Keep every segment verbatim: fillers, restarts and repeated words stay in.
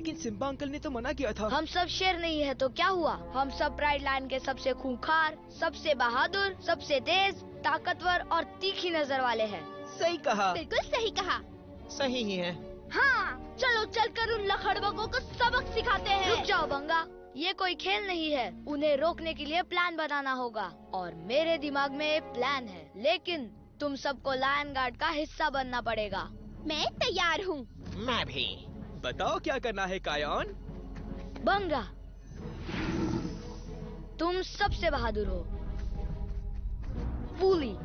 लेकिन Simba uncle ने तो मना किया था। हम सब शेर नहीं है तो क्या हुआ? हम सब प्राइड लैंड के सबसे खूंखार, सबसे बहादुर, सबसे तेज, ताकतवर और तीखी नजर वाले हैं। सही कहा। बिल्कुल सही कहा। सही ही है। हाँ, चलो चलकर उन लखड़बगों को सबक सिखाते हैं। रुक जाओ बंगा, ये कोई खेल नहीं है। उन्हें रोकने के लिए प्लान बनाना होगा और मेरे दिमाग में एक प्लान है, लेकिन तुम सबको लायन गार्ड का हिस्सा बनना पड़ेगा। मैं तैयार हूँ। मैं भी। बताओ क्या करना है कायन? बंगा, तुम सबसे बहादुर हो। वूली,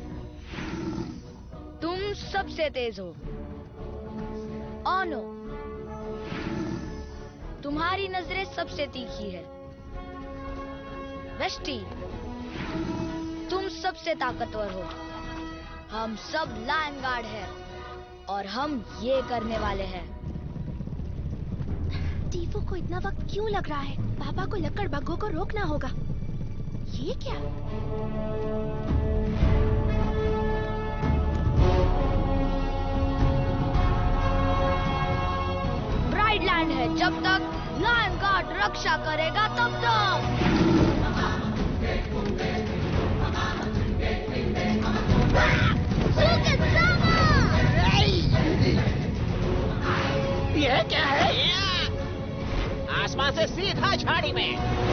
तुम सबसे तेज हो। ओनो, तुम्हारी नजरें सबसे तीखी है। वेस्टी, तुम सबसे ताकतवर हो। हम सब लायन गार्ड हैं और हम ये करने वाले हैं। टीफू को इतना वक्त क्यों लग रहा है? पापा को लकड़बग्घों को रोकना होगा। ये क्या? प्राइड लैंड है जब तक लायन गार्ड रक्षा करेगा तब तक। ये क्या है? आसमान से सीधा झाड़ी में।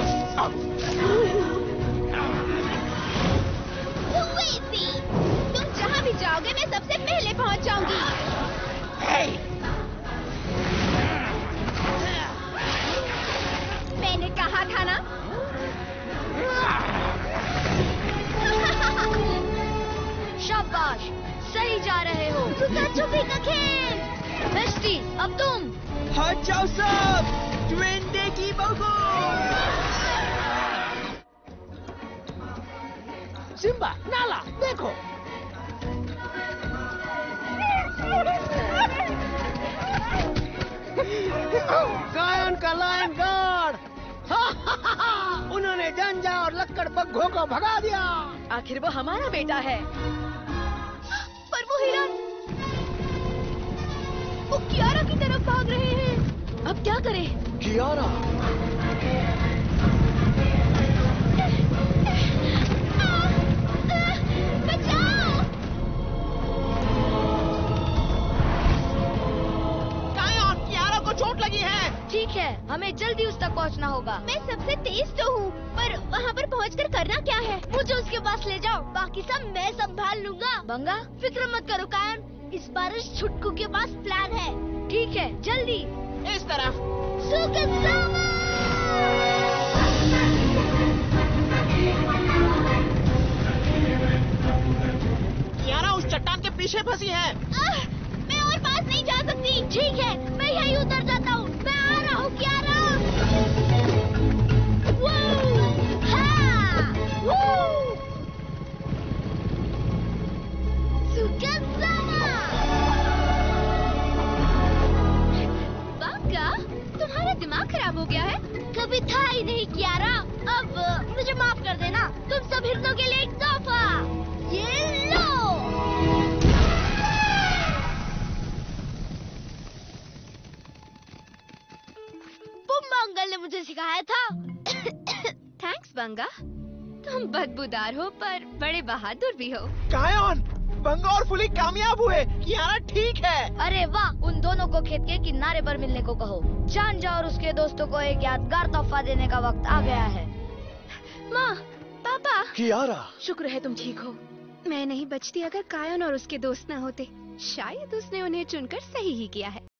तुम जहाँ भी जाओगे मैं सबसे पहले पहुँच जाऊंगी। मैंने कहा था ना। शाबाश, सही जा रहे हो। छुपी का खेल। वेस्टी, अब तुम। हट जाओ सब, ट्वेंडे की बगो। सिम्बा, नाला, देखो। कायन का लायन गार्ड। उन्होंने जंजा और लकड़बग्घों को भगा दिया। आखिर वो हमारा बेटा है। पर वो हिरन, वो कियारा की तरफ भाग रहे हैं। अब क्या करें? कियारा। बचाओ! कायन, कियारा को चोट लगी है। ठीक है, हमें जल्दी उस तक पहुंचना होगा। मैं सबसे तेज तो हूँ, पर वहाँ पर पहुँचकर करना क्या है? मुझे उसके पास ले जाओ, बाकी सब मैं संभाल लूंगा। बंगा, फिक्र मत करो कायन, इस बार इस छुटकू के पास प्लान है। ठीक है, जल्दी। इस तरफ। कियारा उस चट्टान के पीछे फंसी है। आह, मैं और पास नहीं जा सकती। ठीक है, मैं यहीं उतर जाता हूँ। मैं आ रहा हूँ कियारा। तुम्हारा दिमाग खराब हो गया है? कभी था ही नहीं कियारा। अब मुझे माफ कर देना। तुम सब हिरनों के लिए एक तोहफा। ये लो। बुम्बा अंकल ने मुझे सिखाया था। थैंक्स बंगा, तुम बदबूदार हो पर बड़े बहादुर भी हो। कायन, बंगा और फुली कामयाब हुए। कियारा ठीक है। अरे वाह, उन दोनों को खेत के किनारे पर मिलने को कहो। जानजा और उसके दोस्तों को एक यादगार तोहफा देने का वक्त आ गया है। माँ, पापा। कियारा, शुक्र है तुम ठीक हो। मैं नहीं बचती अगर कायन और उसके दोस्त न होते। शायद उसने उन्हें चुनकर सही ही किया है।